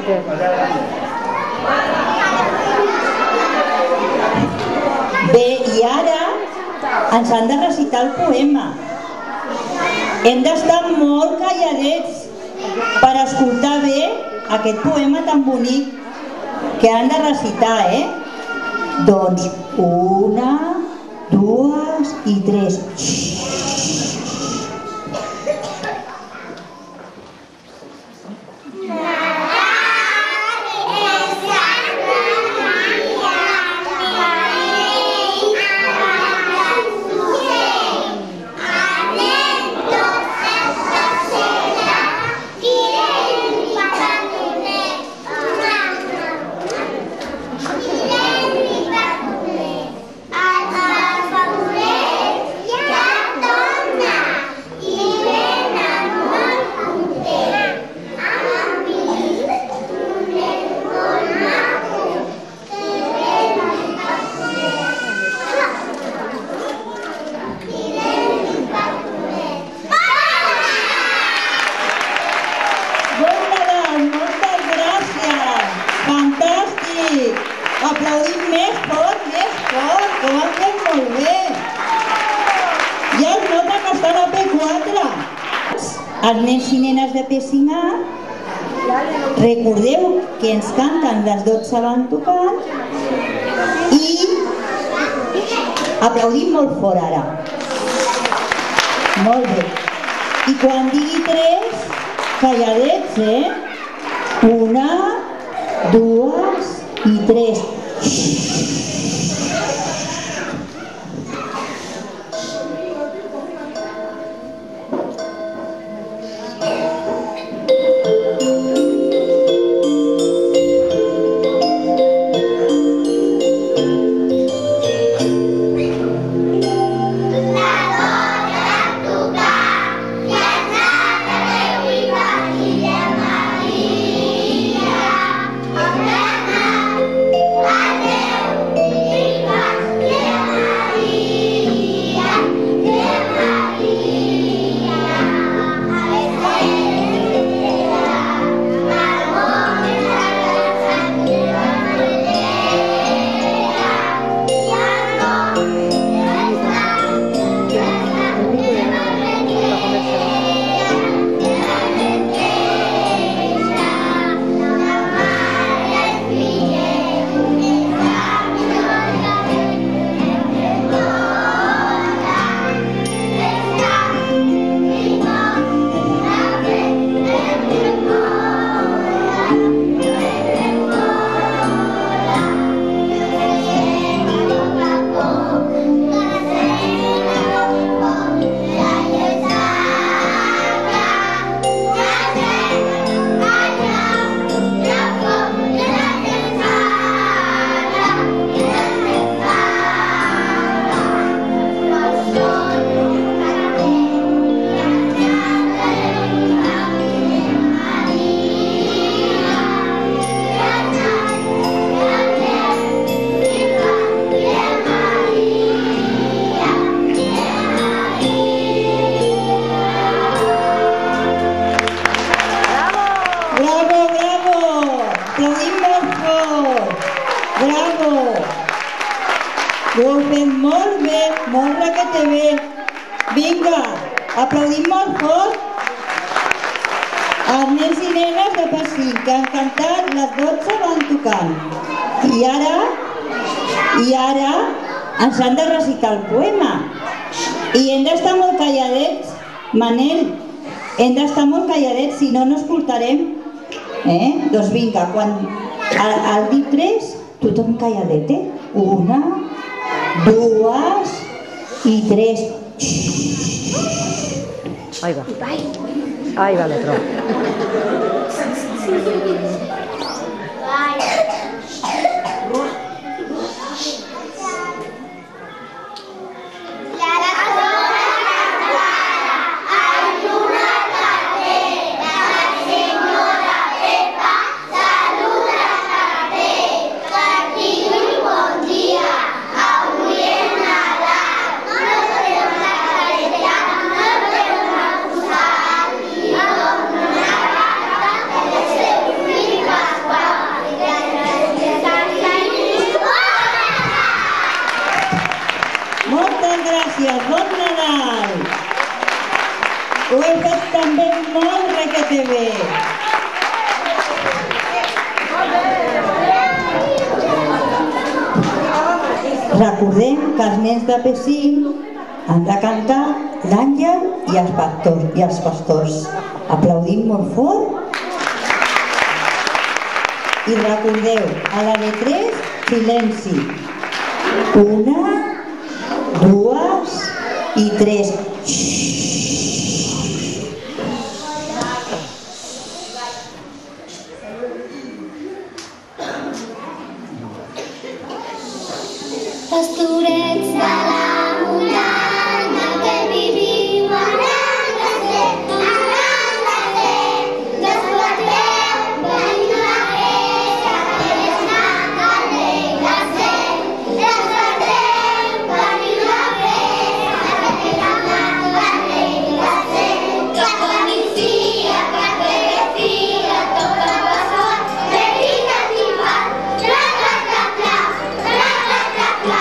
Bé, i ara ens han de recitar el poema. Hem d'estar molt calladets per escoltar bé aquest poema tan bonic que han de recitar, Doncs 1, 2 i 3. Aplaudim més fort, que ho han fet molt bé. Ja es nota que estan a P4. Els nens i nenes de P5A, recordeu que ens canten les 12 van tocant i aplaudim molt fort ara. Molt bé. I quan digui 3, calladets, 1, 2 i 3. Ho heu fet molt bé, molt requete bé. Vinga, aplaudim molt fort els nens i nenes de P5 que han cantat les 12 van tocant. I ara ens han de recitar el poema. I hem d'estar molt calladets, Manel, hem d'estar molt calladets, si no, no escoltarem. Doncs vinga, quan al dir 3, tothom calladet, 1, 2 i 3. Ahí va. Ahí va el otro. nens de P5 han de cantar l'Àngel i els pastors. Aplaudim molt fort. I recordeu, a la de 3, silenci. 1, 2 i 3. Pastorets de la muntanya que vivim arran de ser, desperteu, venim la festa, que és nata el rei de ser. Desperteu, venim la festa, que és nata el rei de ser. Que quan inicia, que verifica, toca el passat, verifica timbal, ra-ra-ra-ra, ra-ra-ra-ra.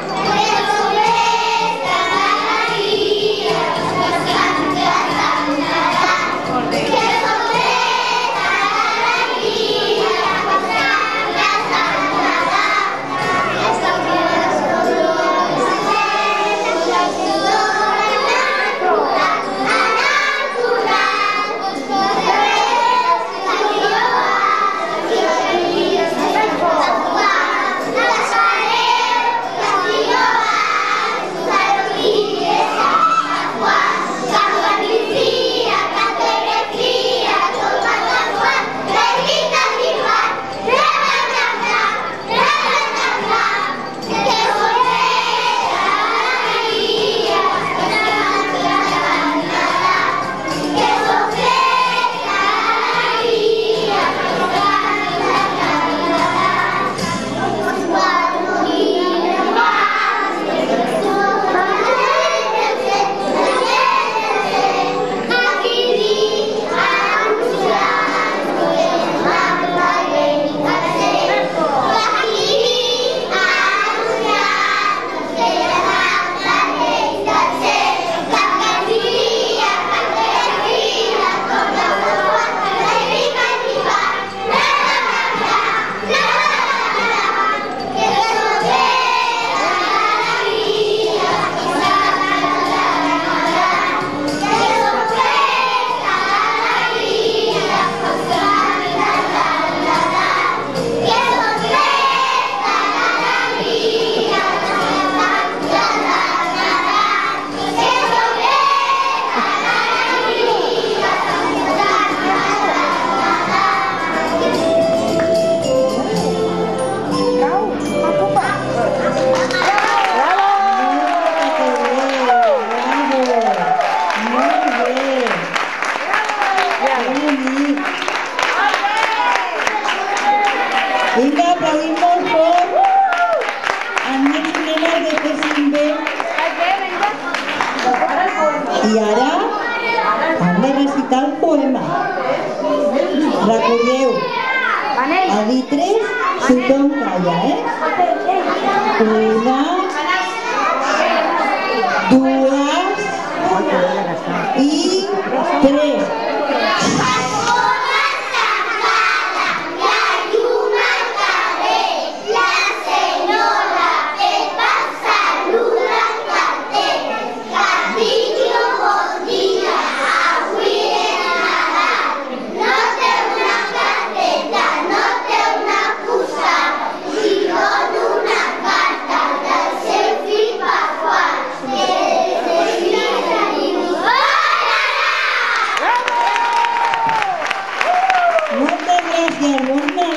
Vinga, aplaudim molt fort amb nens i nenes de P5B. I ara hem de recitar el poema. Recordeu, a dir 3 tothom calla, eh? 1, 2 i 3. Moltes gràcies, bon Nadal!